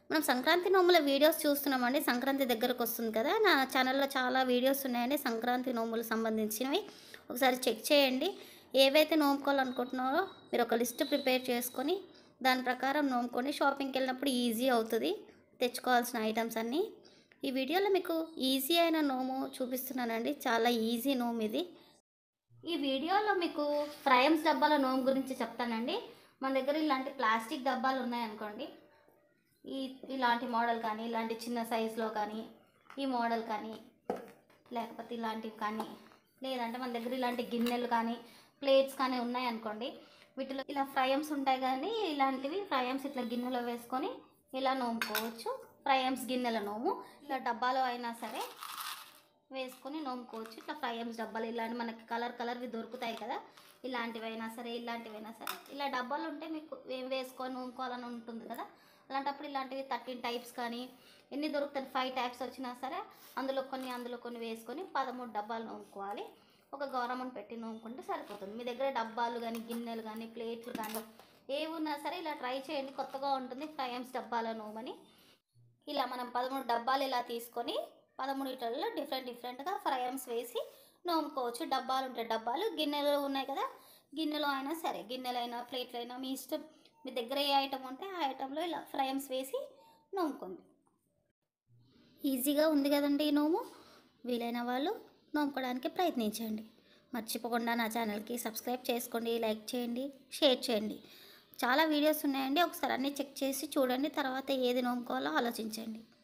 మనం సంక్రాంతి నోముల వీడియోస్ చూస్తున్నామండి. సంక్రాంతి దగ్గరకొస్తుంది కదా! నా ఛానల్‌లో చాలా వీడియోస్ ఉన్నాయండి సంక్రాంతి నోములు సంబంధించినవి. ఒకసారి చెక్ చేయండి. ఏవైతే నోముకోవాలనుకుంటున్నారో మీరు ఒక లిస్ట్ ప్రిపేర్ చేసుకొని, దాని ప్రకారం నోముకొని షాపింగ్‌కెళ్ళినప్పుడు ఈజీ అవుతది. తెచ్చుకోవాల్సిన ఐటెమ్స్ అన్నీ. ఈ వీడియోలో మీకు ఈజీ అయిన నోము చూపిస్తున్నానండి. చాలా ఈజీ నోము ఇది. ఈ వీడియోలో మీకు ఫ్రయమ్స్ డబ్బాల నోము గురించి చెప్తానండి. మన దగ్గర ఇలాంటి ప్లాస్టిక్ డబ్బాలు ఉన్నాయనుకోండి. ఈ ఇలాంటి మోడల్ కానీ, ఇలాంటి చిన్న సైజులో కానీ, ఈ మోడల్ కానీ, లేకపోతే ఇలాంటివి కానీ, లేదంటే మన దగ్గర ఇలాంటి గిన్నెలు కానీ, ప్లేట్స్ కానీ ఉన్నాయనుకోండి. వీటిలో ఇలా ఫ్రయమ్స్ ఉంటాయి కానీ, ఇలాంటివి ఫ్రయమ్స్ ఇట్లా గిన్నెలో వేసుకొని ఇలా నోముకోవచ్చు. ఫ్రయమ్స్ గిన్నెల నోము ఇలా డబ్బాలో అయినా సరే వేసుకొని నోముకోవచ్చు. ఇట్లా ఫ్రయమ్స్ డబ్బాలు ఇలాంటి మనకి కలర్వి దొరుకుతాయి కదా, ఇలాంటివైనా సరే ఇలాంటివైనా సరే ఇలా డబ్బాలు ఉంటే మీకు ఏం వేసుకొని నోముకోవాలని ఉంటుంది కదా. అలాంటప్పుడు ఇలాంటివి 13 టైప్స్ కానీ ఎన్ని దొరుకుతాయి, 5 టైప్స్ వచ్చినా సరే అందులో కొన్ని వేసుకొని 13 డబ్బాలు నోముకోవాలి. ఒక గౌరమ్మను పెట్టి నోముకుంటే సరిపోతుంది. మీ దగ్గర డబ్బాలు కానీ, గిన్నెలు కానీ, ప్లేట్లు కానీ ఏవి ఉన్నా సరే ఇలా ట్రై చేయండి. కొత్తగా ఉంటుంది ఫ్రయమ్స్ డబ్బాల నోమని. ఇలా మనం 13 డబ్బాలు ఇలా తీసుకొని 13 ఇట్లలో డిఫరెంట్గా ఫ్రయమ్స్ వేసి నోముకోవచ్చు. డబ్బాలు ఉంటాయి, డబ్బాలు గిన్నెలు ఉన్నాయి కదా, గిన్నెలో అయినా సరే గిన్నెలైనా ప్లేట్లైనా మీ ఇష్టం. మీ దగ్గర ఏ ఐటమ్ ఉంటే ఆ ఐటెంలో ఇలా ఫ్రయమ్స్ వేసి నోముకోండి. ఈజీగా ఉంది కదండి ఈ నోము. వీలైన వాళ్ళు నోముకోవడానికి ప్రయత్నించండి. మర్చిపోకుండా నా ఛానల్కి సబ్స్క్రైబ్ చేసుకోండి, లైక్ చేయండి, షేర్ చేయండి. చాలా వీడియోస్ ఉన్నాయండి. ఒకసారి అన్నీ చెక్ చేసి చూడండి. తర్వాత ఏది నోముకోవాలో ఆలోచించండి.